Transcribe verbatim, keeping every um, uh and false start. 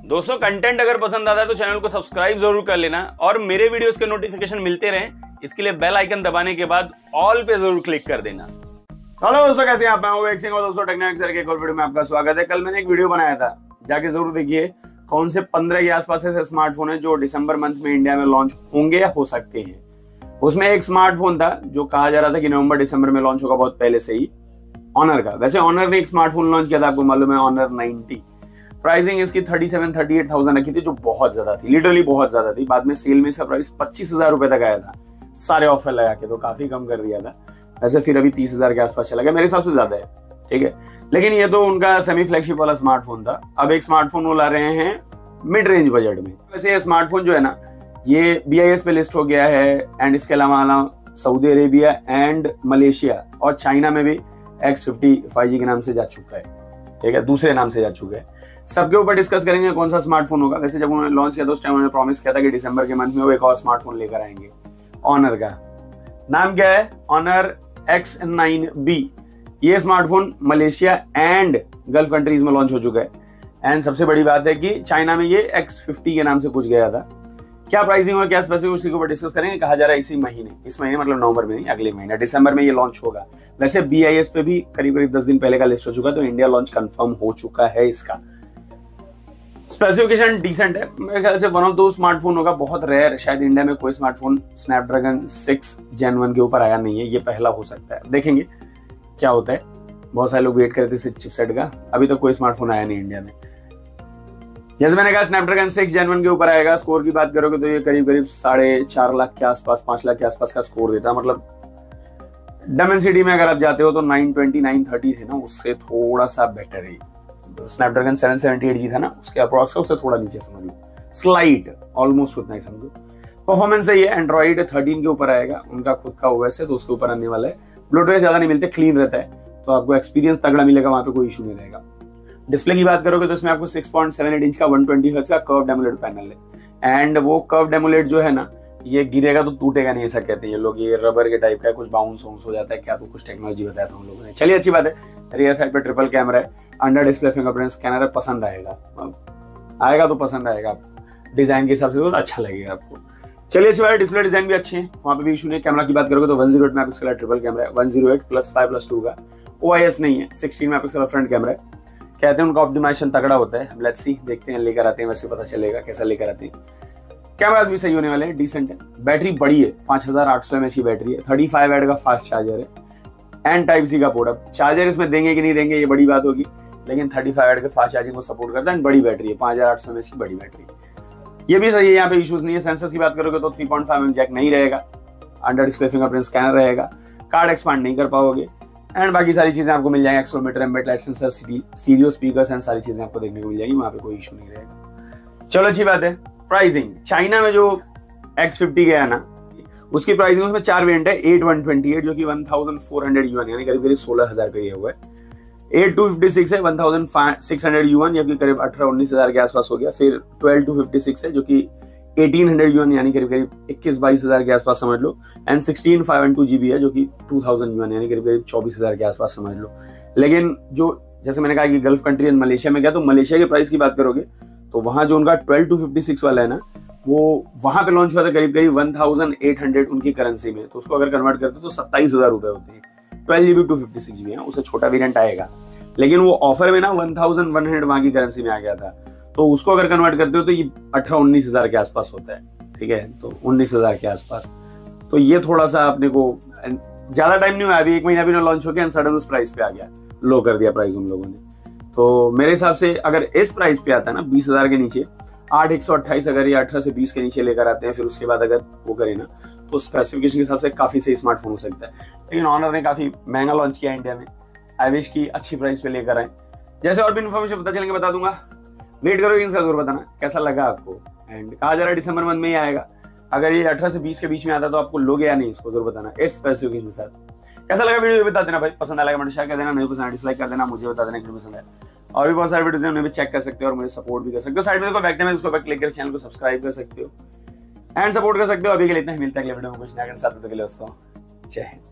दोस्तों कंटेंट अगर पसंद आता है तो चैनल को सब्सक्राइब जरूर कर लेना और मेरे वीडियोस के नोटिफिकेशन मिलते रहें इसके लिए बेल आइकन दबाने के बाद ऑल पे जरूर क्लिक कर देना। हेलो दोस्तों, कैसे हैं आप? मैं हूं एक सिंह और दोस्तों टेक्नोलॉजी सर के एक और वीडियो में आपका स्वागत है। कल मैंने एक वीडियो बनाया था, जाके जरूर देखिए। कौन से पंद्रह के आसपास ऐसे स्मार्टफोन है जो दिसंबर मंथ में इंडिया में लॉन्च होंगे या हो सकते हैं। उसमें एक स्मार्टफोन था जो कहा जा रहा था कि नवंबर दिसंबर में लॉन्च होगा, बहुत पहले से ही, ऑनर का। वैसे ऑनर ने एक स्मार्टफोन लॉन्च किया था, आपको मालूम है, ऑनर नाइंटी। प्राइसिंग इसकी thirty seven thirty eight thousand रखी थी, जो बहुत ज्यादा थी, लिटरली बहुत ज्यादा थी। बाद में सेल में इसका प्राइस पच्चीस हजार रुपए तक आया था, सारे ऑफर लगा के, तो काफी कम कर दिया था। वैसे फिर अभी तीस हजार के आसपास चला गया, मेरे हिसाब से ज्यादा है, ठीक है। लेकिन ये तो उनका सेमी फ्लैगशिप वाला स्मार्टफोन था। अब एक स्मार्टफोन वो ला रहे हैं मिड रेंज बजट में। वैसे ये स्मार्टफोन जो है ना, ये बी आई एस पे लिस्ट हो गया है, एंड इसके अलावा सऊदी अरेबिया एंड मलेशिया और चाइना में भी एक्स फिफ्टी फाइव जी के नाम से जा चुका है, ठीक है, दूसरे नाम से जा चुका है। सबके ऊपर डिस्कस करेंगे कौन सा स्मार्टफोन होगा। वैसे जब उन्होंने लॉन्च किया था उस टाइम उन्होंने प्रॉमिस किया था कि दिसंबर के मंथ में वो एक और स्मार्टफोन लेकर आएंगे। ऑनर का नाम क्या है? Honor X nine B. ये smartphone Malaysia and Gulf countries में लॉन्च हो चुका है। एंड सबसे बड़ी बात है कि चाइना में ये एक्स फिफ्टी के नाम से कुछ गया था। क्या प्राइसिंग होगा, क्या स्पेसिफिक, उसी के ऊपर डिस्कस करेंगे। कहा जा रहा है इसी महीने, इस महीने मतलब नवंबर में नहीं, अगले महीने दिसंबर में ये लॉन्च होगा। वैसे बी आई एस पे भी करीब करीब दस दिन पहले का लिस्ट हो चुका है, तो इंडिया लॉन्च कंफर्म हो चुका है इसका। स्पेसिफिकेशन डिसेंट है, मेरे ख्याल से वन ऑफ दो स्मार्टफोन होगा, बहुत रेयर। शायद इंडिया में कोई smartphone Snapdragon six Gen one के ऊपर आया नहीं है, ये पहला हो सकता है। देखेंगे क्या होता है। बहुत सारे लोग वेट कर रहे थे चिपसेट का, अभी तक कोई स्मार्टफोन आया नहीं इंडिया में। जैसे मैंने कहा, स्नैपड्रैगन सिक्स जेन वन के ऊपर आएगा। स्कोर की बात करोगे तो ये करीब करीब साढ़े चार लाख के आसपास, पांच लाख के आसपास का स्कोर देता है। मतलब डायमेंसिटी में अगर आप जाते हो तो नाइन ट्वेंटी नाइन थर्टी थे ना, उससे थोड़ा सा बेटर है। Snapdragon seven seventy eight G था ना, उसके अप्रॉक्स उससे थोड़ा नीचे समझ लो, स्लाइट, ऑलमोस्ट उतना ही समझो। परफॉर्मेंस सही है। एंड्रॉइड थर्टीन के ऊपर आएगा, उनका खुद का ओएस है तो उसके ऊपर आने वाला है। ब्लूटूथ ज्यादा नहीं मिलते, क्लीन रहता है, तो आपको एक्सपीरियंस तगड़ा मिलेगा, वहां पे कोई इशू नहीं रहेगा। डिस्प्ले की बात करोगे तो इसमें आपको six point seven eight inch का वन ट्वेंटी हर्ट्ज का कर्व्ड एमोलेड पैनल है। एंड वो कर्व्ड एमोलेड जो है ना, ये गिरेगा तो टूटेगा नहीं, ऐसा कहते हैं ये लोग। ये रबर के टाइप का है, कुछ बाउंस वाउंस हो जाता है क्या, तो कुछ टेक्नोलॉजी बताया था हम लोगों ने। चलिए, अच्छी बात है। रियर साइड पे ट्रिपल कैमरा है, अंडर डिस्प्ले फिंगरप्रिंट स्कैनर है। पसंद आएगा, आएगा तो पसंद आएगा। डिजाइन के हिसाब से तो अच्छा लगेगा आपको। चलिए, अच्छी बात है। डिस्प्ले डिजाइन भी अच्छे हैं, वहाँ पे भी इशू नहीं। कैमरा की बात करोगे तो वन जीरो एट मेगापिक्सल का ट्रिपल कैमरा है, one zero eight plus five plus two का। ओ आई एस नहीं है, सिक्सटीन मेगापिक्सल का फ्रंट कैमरा है। कहते हैं उनका ऑप्टिमाइजेशन तगड़ा होता है। लेट्स सी, देखते हैं, लेकर आते हैं, वैसे पता चलेगा कैसा लेकर आते हैं। कैमरास भी सही होने वाले हैं, डिसेंट है। बैटरी बड़ी है, पांच हजार आठ सौ एमएच की बैटरी है। थर्टी फाइव वाट का फास्ट चार्जर है एंड टाइप सी का पोर्ट। अब चार्जर इसमें देंगे कि नहीं देंगे ये बड़ी बात होगी, लेकिन थर्टी फाइव वाट के फास्ट चार्जिंग को सपोर्ट करता है। एंड बड़ी बैटरी है, पांच हजार आठ सौ एमएच की बड़ी बैटरी, ये भी सही है, यहाँ पे इश्यूज नहीं है। सेंसर्स की बात करोगे तो three point five M jack नहीं रहेगा, अंडर डिस्प्ले फिंगरप्रिंट स्कैनर रहेगा, कार्ड एक्सपांड नहीं कर पाओगे। एंड बाकी सारी चीजें आपको मिल जाएंगी, accelerometer, ambient light sensor, stereo speakers and सारी चीजें आपको देखने को मिल जाएंगी, वहां पे कोई इशू नहीं रहेगा। चलो, अच्छी बात है। प्राइसिंग, चाइना में जो एक्स फिफ्टी गया ना, उसकी प्राइसिंग, उसमें चार वेरिएंट है। एट वन ट्वेंटी एट जो कि one thousand four hundred yuan यानी करीब करीब सोलह हजार पे गया हुआ है। एट टू फिफ्टी सिक्स है, one thousand six hundred yuan या करीब अठारह उन्नीस हजार के आसपास हो गया। फिर ट्वेल्व टू फिफ्टी सिक्स है जो कि एटीन हंड्रेड यूएन यानी करीब करीब इक्कीस बाईस हजार के आसपास समझ लो। And sixteen five one two GB है जो कि टू थाउजेंड यूएन यानी करीब करीब चौबीस हजार के आसपास समझ लो। लेकिन जो जैसे मैंने कहा कि गल्फ कंट्री एंड मलेशिया में गया, तो मलेशिया के प्राइस की बात करोगे तो वहां जो उनका ट्वेल्व टू फिफ्टी सिक्स वाला है ना, वो वहां पे लॉन्च हुआ था करीब करीब वन थाउजेंड एट हंड्रेड उनकी करेंसी में। तो उसको अगर कन्वर्ट करते तो सत्ताईस हजार रुपए होते हैं। Twelve GB two fifty six GB है, उससे छोटा वेरिएंट आएगा, लेकिन वो ऑफर में ना वन थाउजेंड वन हंड्रेड वहां की करेंसी में आ गया था। तो उसको अगर कन्वर्ट करते हो तो ये अठारह उन्नीस हजार के आसपास होता है, ठीक है, तो उन्नीस हजार के आसपास। तो ये थोड़ा सा अपने को ज्यादा टाइम नहीं हुआ, अभी एक महीना भी ना लॉन्च हो गया, सडन उस प्राइस पे आ गया, लो कर दिया प्राइस उन लोगों ने। तो मेरे हिसाब से अगर इस प्राइस पे आता है ना, बीस हजार के नीचे, आठ एक सौ अट्ठाईस अगर ये अठारह से बीस के नीचे लेकर आते हैं, फिर उसके बाद अगर वो करें ना, तो स्पेसिफिकेशन के हिसाब से काफी सही स्मार्टफोन हो सकता है। लेकिन ऑनर ने काफी महंगा लॉन्च किया इंडिया में, आई विश की अच्छी प्राइस पे लेकर आए। जैसे और भी इन्फॉर्मेशन पता चलेंगे बता दूंगा, वेट करोगे इसका जरूर बताना कैसा लगा आपको। एंड कहा जा रहा है दिसंबर मंथ में ही आएगा। अगर ये अठारह से बीस के बीच में आता तो आपको लोगे या नहीं, इसको जरूर बताना इस स्पेसिफिकेशन के साथ। कैसा लगा वीडियो बता देना भाई, पसंद आएगा कमेंट शेयर कर देना, नहीं पसंद डिसलाइक कर देना, मुझे बता देना कि पसंद है। और भी बहुत सारे वीडियोस हैं, उन्हें भी चेक कर सकते हो और मुझे सपोर्ट भी कर सकते हो। साइड में देखो बैक में, इसको क्लिक कर चैनल को सब्सक्राइब कर सकते हो एंड सपोर्ट कर सकते हो। अभी के लिए इतना ही, मिलता है अगले वीडियो में कुछ नया के साथ। तब तक के लिए दोस्तों, जय हिंद।